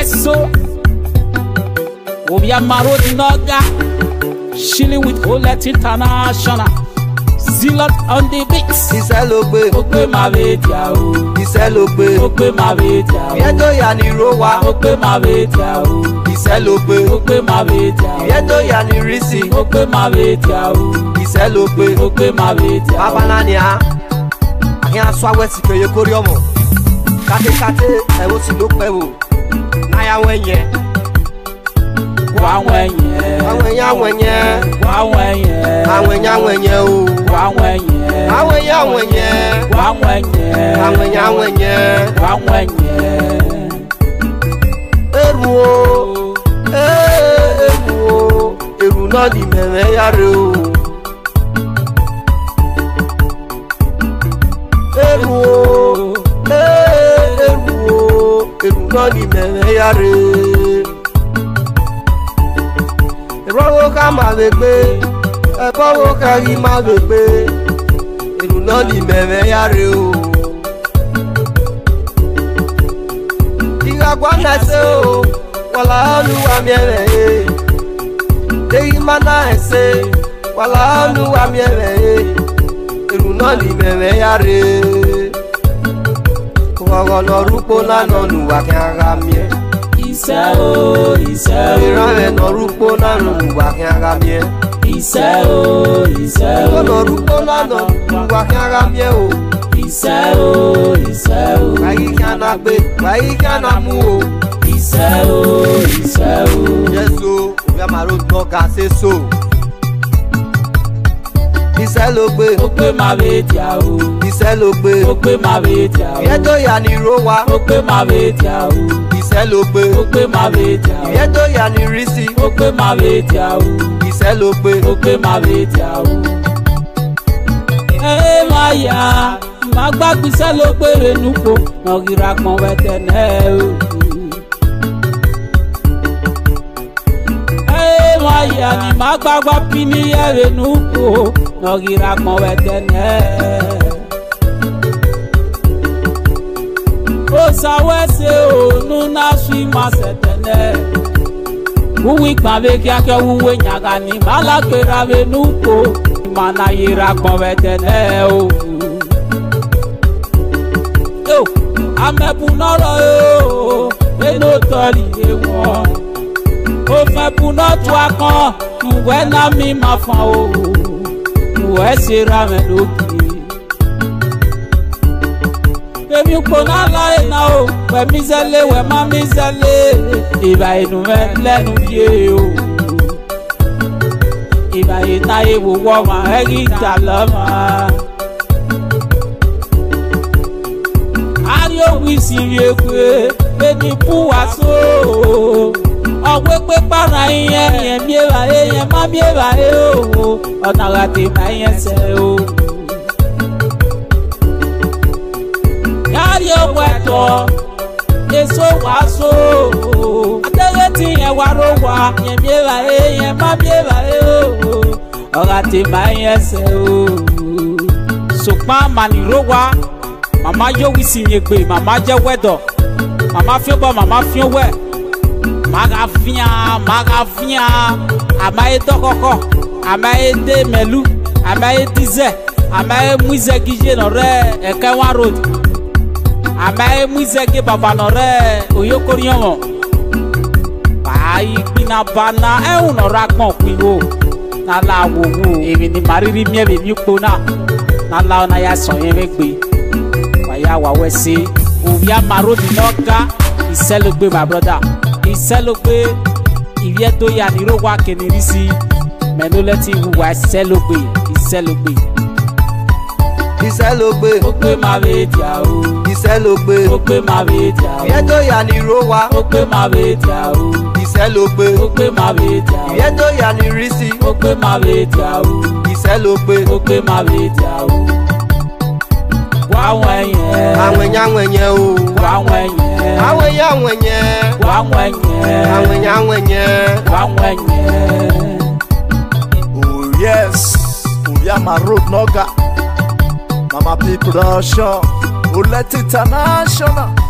so Obiama Road Noga, chilling with Olet International. Zilot on the beats. Iselogbe, Okpe Mavedia o. Iselogbe, Okpe Mavedia o. Iedo ya ni rowa. Okpe Mavedia o. Iselogbe, Okpe Mavedia o. Iedo ya ni risi. Okpe Mavedia o. Iselogbe, Okpe Mavedia o. Baba nania, ahian swawe ti peye kori omo. Kate ewo ti lo pe wo. Na ya wenye. Wawenye. Awenye. Wawenye. Awenye o. Wawenye. Awenye. Wawenye. Eru na di meme yare o. Eru na di meme yare. Ebawo ka ma begbe, ebawo ka ri ma begbe. Eru na di meme yare o. Igagwana se o, wala Olúwa mi ere. Deyi mana ese, wala Olúwa mi ere. Eru na di meme yare. Ko lo rupo na nu wa kan mi. Ise o. Ìran no rupo na nu wa kan mi. Ise o. Ko lo rupo na nu wa kan mi o. Ise o. Bayi kana gbe, bayi kana mu o. Ise o. Yeso, Obiama Road Noga se so. Iselogbe, Okpe Mavedia o. Iselogbe, Okpe Mavedia o. Iedo ya ni rowa. Okpe Mavedia o. Iselogbe, Okpe Mavedia o. Iedo ya ni risi. Okpe Mavedia o. Iselogbe, Okpe Mavedia o. Maya, magbagbise Iselogbe renupo, nogira pon wetene o. Maya ni magbagba pini renupo, nogira pon wetene. O sawese o nuna sui masetene. Uwi kpave kiake uwe nyaga ni malagbera renupo. Mana yira konvetene o. Yo, amepunoro o. Eno tori ewo. O fe punotu akan. Nuwe na mi ma fan o. Nuwe sera me loki. Emi kona la ena o. We mizele we ma mizele. Iba inu me lenu ye o. Iba ina ewo woma egi talama. Ario wisi yekwe eni puwaso. Owe pe para iye mieva eye ma mieva o. Onagati ma iye se o. Ario weto eso waso. Ategeti ye warowa ye mieva eye ma mieva o. Ogati ma yese o. Sokpa manirowa. Mama yo wisi yegbe, mama je wedo. Mama fiobo, mama fiowe. Magafia. Amae dokoko. Amae de melu. Amae dize. Amae muize gije nore Ekenwa Road. Amae muize ge baba nore Oyokoriyomo. Bayi pina bana unora gbon pinwo. Nala wowo èmi ni mariri mi ebe mi pona nala ona ya so yen megbe waya wa wese Obiama Road Noga Iselogbe my brother Iselogbe iye to ya ni ro wa kenirisi meno leti wa Iselogbe Okpe Mavedia o. Iselogbe, Okpe Mavedia o. Iedo ya ni rowa. Okpe Mavedia o. Iselogbe, Okpe Mavedia o. Iedo ya ni risi. Okpe Mavedia o. Iselogbe, Okpe Mavedia o. Wawenye. Awenye o. Wawenye. Awenye. Oh yes, Obiama Road Noga. Mama P Production, Olet International.